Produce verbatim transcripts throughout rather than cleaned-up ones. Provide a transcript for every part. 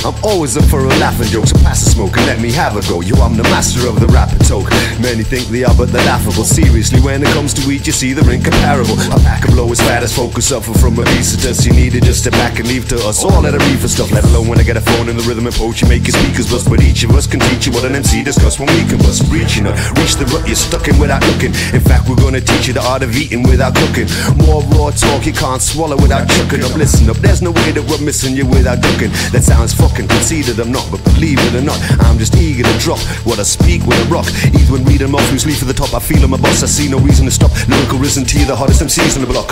I'm always up for a laugh and joke, so pass the smoke and let me have a go. Yo, I'm the master of the rapper talk. Many think they are, but they're laughable. Seriously, when it comes to weed, you see they're incomparable. I pack a blow as fat as focus, suffer from a visa. Does you need it just to back and leave to us all at a reefer stuff? Let alone when I get a phone in the rhythm and poetry, make your speakers bust. But each of us can teach you what an M C discuss when we can bust. Reaching up, reach the rut you're stuck in without looking. In fact, we're gonna teach you the art of eating without cooking. More raw talk you can't swallow without chucking up. Listen up, there's no way that we're missing you without ducking. That sounds fucking conceited, I'm not, but believe it or not, I'm just eager to drop what I speak with a rock. Either when reading off who's leave for the top, I feel I'm a boss, I see no reason to stop. Lyrical risen to you, the hottest M Cs on the block.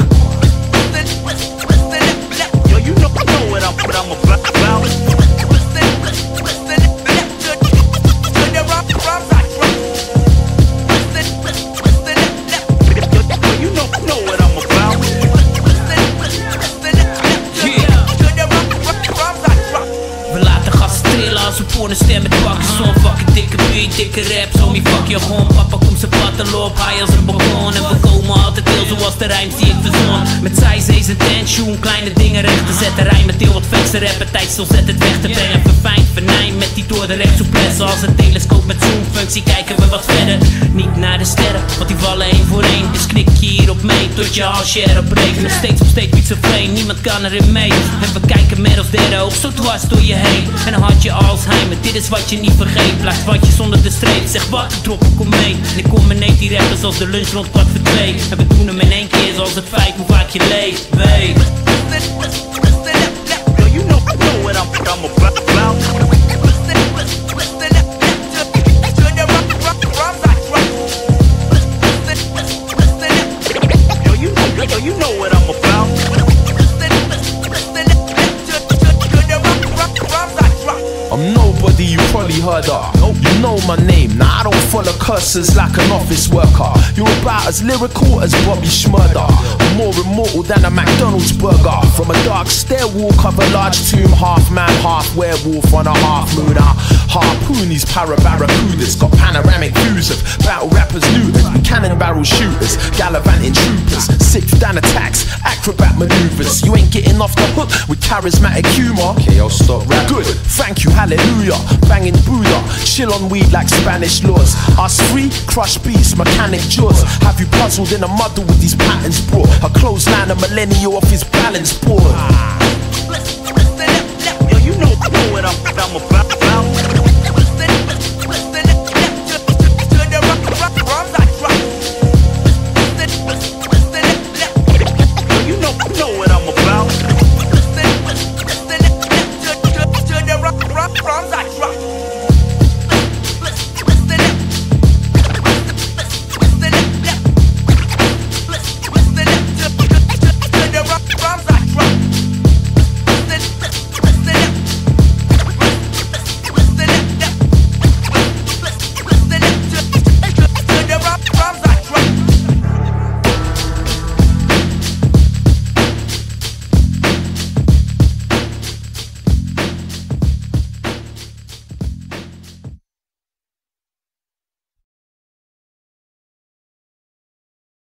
Yo, you know, know what I'm, what I'm about. Voor een stem met pakken, zo'n fucking dikke beat, dikke rap, zo me fuck je gewoon. Papa komt zijn patten op, hij als een balkon. En we komen altijd heel zoals de rijms die ik verzon. Met size, en tension, kleine dingen recht te zetten. Rijmen heel wat vetste rappen, tijd stil zet het weg te brengen. Verfijnd, vernijn met die door de recht souplesse. Als een telescoop met zoomfunctie kijken we wat verder. Niet naar de sterren, want die vallen één voor één. Dus knik je hierop mee, tot je halsje erop breekt. Nog steeds op steeds niet zo vreemd, niemand kan erin mee. En we kijken met als derde oog zo dwars door je heen. En dan had je Alzheimer, dit is wat je niet vergeet. Blijft wat je zonder de streep, zeg wat de troppen, kom mee. En ik kom met die rappers als de lunch rond kwart voor twee. En we doen hem in één keer zoals het feit hoe vaak je leeft, weet. Yo, you know, know what I'm, what I'm about. Yo, you know, yo, you know what I'm about. I'm nobody you probably heard of. You know my name, now I don't follow curses like an office worker. You're about as lyrical as Bobby Shmurda. I'm more immortal than a McDonald's burger. From a dark stairwalk of a large tomb, half man, half werewolf on a half moon. I harpoon these para-barracudas, got panoramic views of battle rappers, looters, cannon barrel shooters, gallivanting troopers, sixth dan attacks, acrobat maneuvers. You ain't getting off the hook with charismatic humor. Okay, I'll stop rap. Good, thank you, hallelujah. Banging Buddha, chill on weed like Spanish laws. Us free, crush beats, mechanic jaws. Have you puzzled in a muddle with these patterns brought? A clothesline a millennial off his balance board. Yo, you know, know what I'm, what I'm about.